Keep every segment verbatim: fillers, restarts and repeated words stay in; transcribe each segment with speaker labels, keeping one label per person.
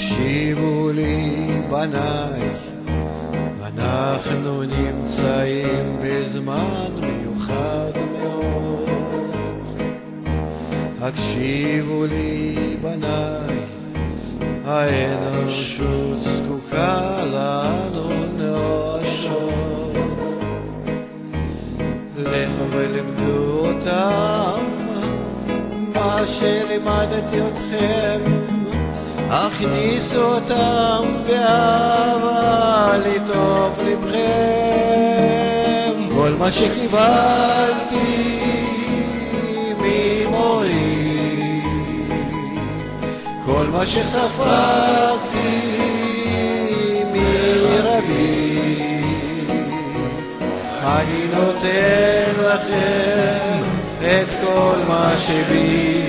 Speaker 1: הקשיבו לי בניי, אנחנו נמצאים בזמן מיוחד מאוד. הקשיבו לי בניי, האנושות זקוקה לנו נואשות. לכו ולמדו אותם מה שלימדתי אתכם, הכניסו אותם באהבה לטוב לבכם. כל מה שקיבלתי ממורי, כל מה שספגתי מרבי, אני נותן לכם את כל מה שבי.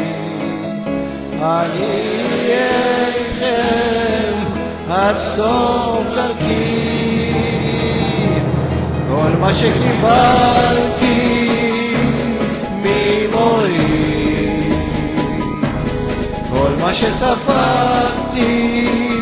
Speaker 1: אני אהיה איתכם עד סוף דרכי. כל מה שקיבלתי ממורי, כל מה שספגתי